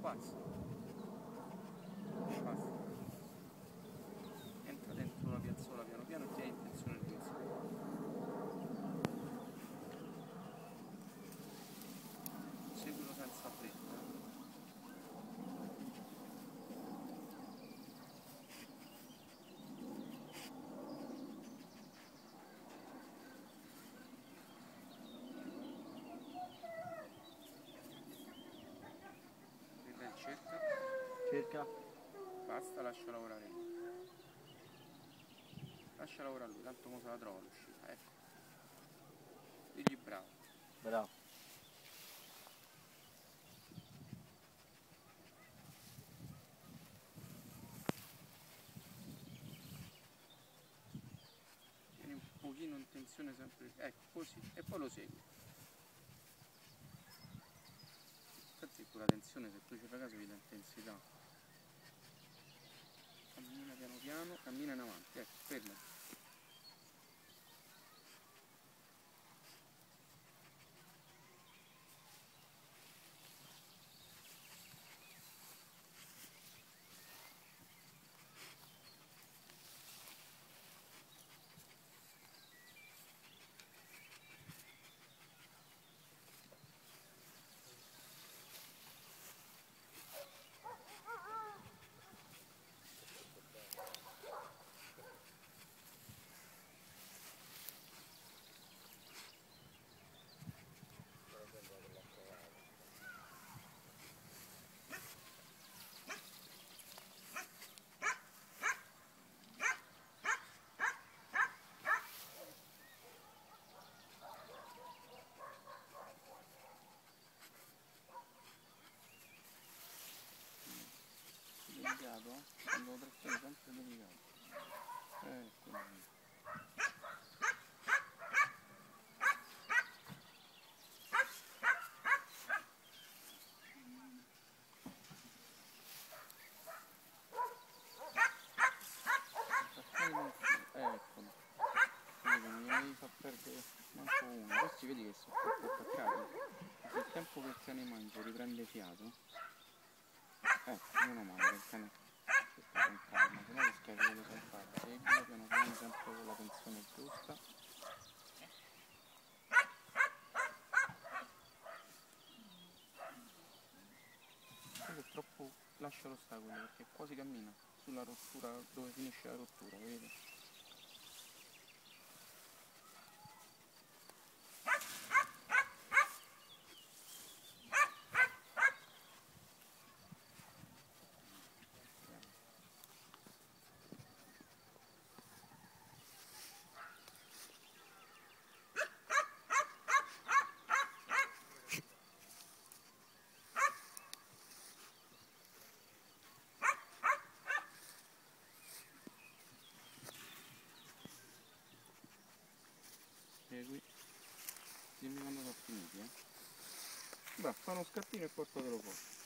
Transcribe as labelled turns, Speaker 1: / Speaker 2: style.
Speaker 1: Pazzo. Basta. Entra dentro la piazzola piano piano e ti hai intenzione di iniziare. Seguilo senza fretta. Vedrai cerca.
Speaker 2: Cerca.
Speaker 1: Basta, lascia lavorare lui. Lascia lavorare lui, tanto mo se la trova l'uscita, ecco. Digli bravo.
Speaker 2: Bravo.
Speaker 1: Tieni un pochino in tensione sempre. Ecco, così. E poi lo segui. Infatti con la tensione, se tu ci fai caso, vedi l'intensità. Cammina piano piano, cammina in avanti, ecco, fermati. Delicato, quando lo trazioni sempre delicato. Così. Eccolo. Vedi che non gliene fa perdere manco uno. Questi vedi che sono troppo attaccati. Nel tempo che il cane mangia riprende fiato. Meno male che il cane sta con calma, se no rischia che lo saltare. Seguilo piano piano sempre con la tensione giusta. Quello è troppo, lascialo stare quello perché quasi cammina sulla rottura dove finisce la rottura, vedete? Segui, dimmi quando sono finiti, Beh, fa uno scattino e portatelo fuori.